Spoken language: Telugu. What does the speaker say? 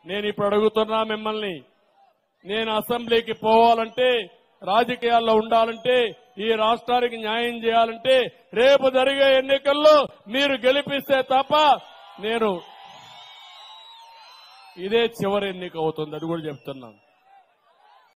నేను ఇప్పుడు అడుగుతున్నా మిమ్మల్ని, నేను అసెంబ్లీకి పోవాలంటే, రాజకీయాల్లో ఉండాలంటే, ఈ రాష్ట్రానికి న్యాయం చేయాలంటే రేపు జరిగే ఎన్నికల్లో మీరు గెలిపిస్తే తప్ప నేను ఇదే చివరి ఎన్నిక అవుతుంది, అది కూడా చెప్తున్నాను.